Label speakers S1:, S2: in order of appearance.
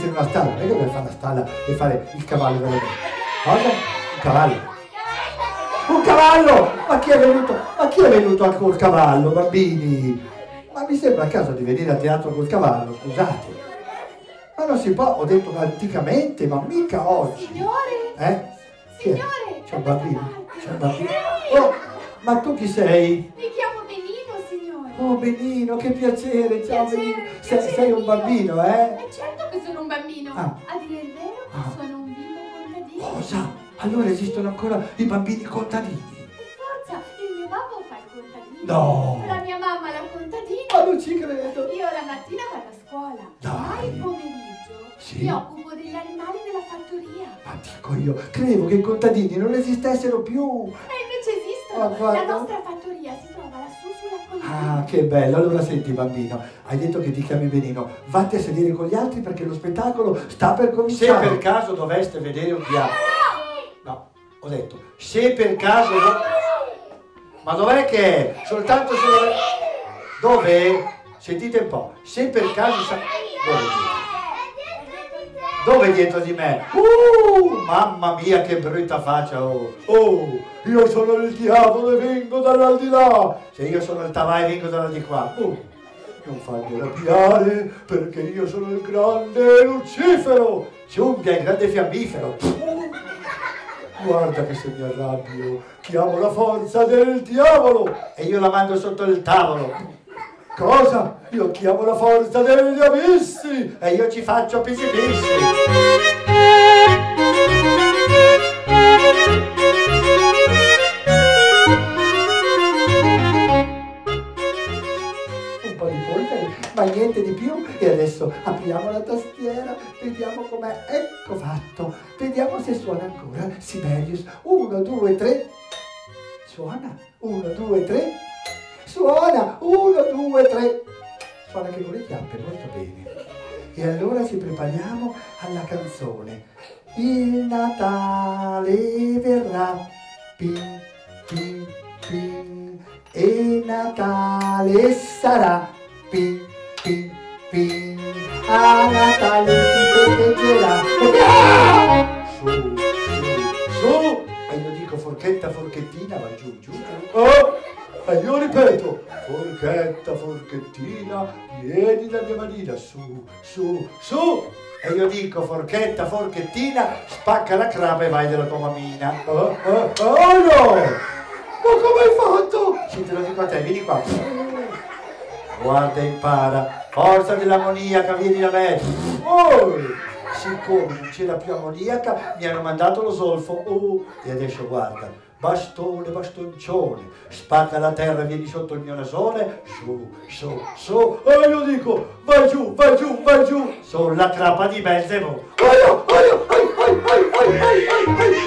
S1: in una stalla, non è che deve fare la stalla e fare il cavallo veramente. Cosa? Un cavallo? Un cavallo! Ma chi è venuto? Ma chi è venuto col cavallo, bambini? Ma mi sembra a caso di venire a teatro col cavallo, scusate. Ma non si può, ho detto anticamente, ma mica oggi.
S2: Signore? Signore?
S1: C'è un bambino? C'è un bambino? Oh, ma tu chi sei?
S2: Mi chiamo Benino, signore.
S1: Oh Benino, che piacere, ciao
S2: Piacere,
S1: Benino.
S2: piacere
S1: Sei un
S2: mio.
S1: bambino, eh?
S2: Certo che sono un bambino.
S1: Ah.
S2: A dire il vero, sono un bimbo contadino.
S1: Cosa? Allora esistono ancora i bambini contadini?
S2: Per forza, il mio babbo fa il contadino.
S1: No!
S2: La mia mamma la contadina.
S1: Ma non ci credo!
S2: Io la mattina vado a scuola.
S1: Dai.
S2: Ma il pomeriggio
S1: Sì?
S2: mi occupo degli animali della fattoria.
S1: Ma dico io, credevo che i contadini non esistessero più!
S2: E invece esistono.
S1: Ma guarda.
S2: La nostra fattoria si trova lassù sulla collina.
S1: Ah, che bello! Allora senti bambino, hai detto che ti chiami Benino, vatti a sedere con gli altri perché lo spettacolo sta per cominciare. Se per caso doveste vedere un diavolo... No, ho detto, se per caso... Ma dov'è che è? Soltanto se... Dove? Sentite un po', se per caso... Dove dietro di me? Mamma mia che brutta faccia! Oh, io sono il diavolo e vengo dall'aldilà! Se io sono il tavà e vengo dall'aldilà, non farmi arrabbiare perché io sono il grande Lucifero! Ciumbia, il grande fiammifero! Guarda che se mi arrabbio, chiamo la forza del diavolo e io la mando sotto il tavolo! Cosa? Io chiamo la forza degli abissi e io ci faccio pisi pissi. Un po' di polvere, ma niente di più. E adesso apriamo la tastiera, vediamo com'è. Ecco fatto. Vediamo se suona ancora. Sibelius. 1, 2, 3. Suona. 1, 2, 3. Suona, 1, 2, 3. Suona anche con le chiappe, molto bene. E allora ci prepariamo alla canzone. Il Natale verrà, pin, pin, pin. E Natale sarà, pin, pin, pin. A Natale si festeggerà. Su, su, su. E io dico forchetta, forchettina, va giù, giù, giù. Oh! E io ripeto, forchetta, forchettina, vieni da mia manina, su, su, su. E io dico, forchetta, forchettina, spacca la crapa e vai della tua mammina. Oh no! Ma come hai fatto? Sì, te lo dico a te, vieni qua. Guarda e impara, forza dell'ammoniaca, vieni da me. Oh! Siccome non c'era più ammoniaca, mi hanno mandato lo zolfo. E adesso guarda. Bastone, bastoncione, spacca la terra, vieni sotto il mio nasone, su, su, su, e io dico, vai giù, vai giù, vai giù, sulla crapa di Belzebù.